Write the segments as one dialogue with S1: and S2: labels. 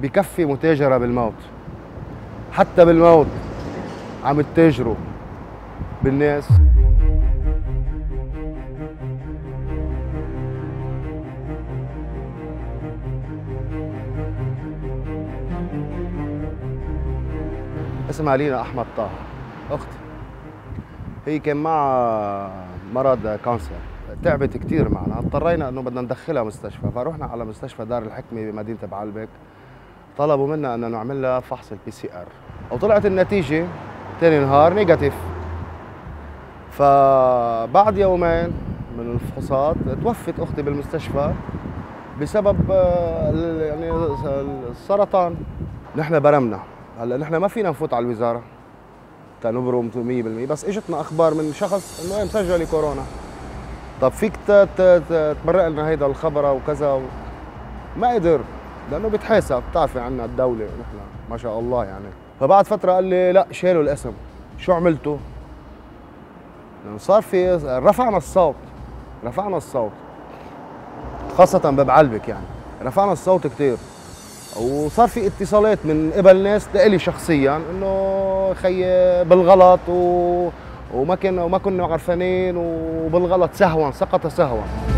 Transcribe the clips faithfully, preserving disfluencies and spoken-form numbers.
S1: بكفي متاجرة بالموت. حتى بالموت عم تتاجروا بالناس. اسمها لينا أحمد طه، أختي. هي كان معها مرض كانسر، تعبت كثير معنا، اضطرينا انه بدنا ندخلها مستشفى، فروحنا على مستشفى دار الحكمه بمدينه بعلبك. طلبوا منا انه نعمل لها فحص البي سي ار، وطلعت النتيجه ثاني نهار نيجاتيف. فبعد يومين من الفحوصات توفت اختي بالمستشفى بسبب يعني السرطان. نحن برمنا، هلا نحن ما فينا نفوت على الوزاره تنبرم مية بالمية، بس اجتنا اخبار من شخص انه مسجل كورونا. طب فيك تمرق لنا هيدا الخبر وكذا و... ما قدر، لانه بيتحاسب، بتعرفي عنا الدوله نحن ما شاء الله يعني. فبعد فتره قال لي لا شالوا الاسم. شو عملتوا؟ يعني صار في رفعنا الصوت، رفعنا الصوت خاصه ببعلبك، يعني رفعنا الصوت كثير، وصار في اتصالات من قبل ناس لإلي شخصيا انه خي بالغلط و... وما كنا وما كنا عرفانين، وبالغلط سهوا سقط سهوا.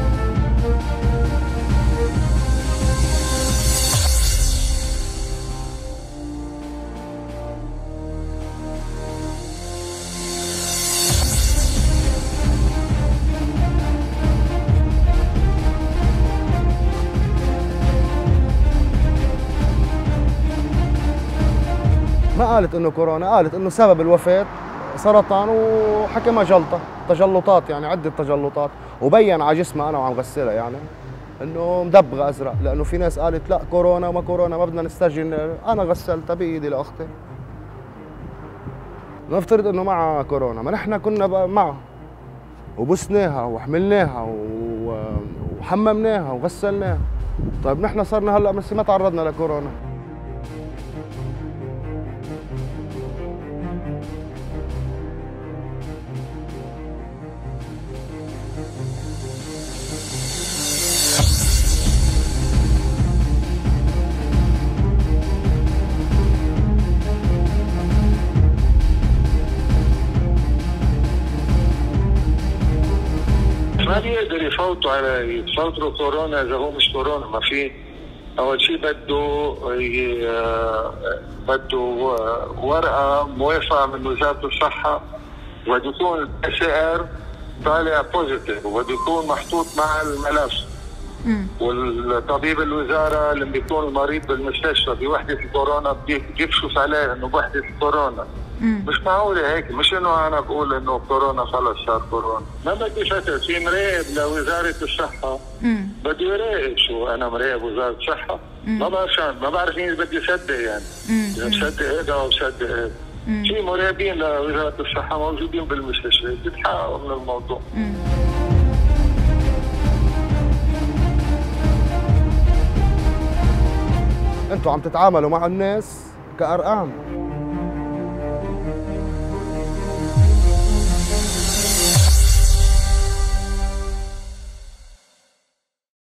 S1: ما قالت انه كورونا، قالت انه سبب الوفاه سرطان وحكمها جلطه، تجلطات يعني عده تجلطات، وبين على جسمها انا وعم غسلها يعني انه مدبغه ازرق، لانه في ناس قالت لا كورونا وما كورونا ما بدنا نستجن. انا غسلتها بايدي لاختي. نفترض انه معها كورونا، ما نحن كنا معها وبسناها وحملناها وحممناها وغسلناها. طيب نحن صرنا هلا بس ما تعرضنا لكورونا.
S2: ما بيقدر يفوتوا على يفوتوا كورونا اذا هو مش كورونا. ما في اول شيء بده بده ورقه موافقه من وزاره الصحه، وبده يكون البي سي ار طالع بوزيتيف، وبده يكون محطوط مع الملف. والطبيب الوزاره اللي بيكون المريض بالمستشفى بوحده كورونا بيكشف عليه انه بوحده كورونا. مم. مش معقوله هيك، مش انه انا بقول انه كورونا خلص صار كورونا. ما بدي فتر في مراقب لوزاره الصحه، بده يراقب. شو انا مراقب وزاره الصحه؟ مم. ما بعرف شان، ما بعرف مين بدي يصدق يعني. اذا مصدق هذا او مصدق هذا. في مراقبين لوزاره الصحه موجودين بالمستشفى بيتحققوا من الموضوع. مم.
S1: انتوا عم تتعاملوا مع الناس كأرقام.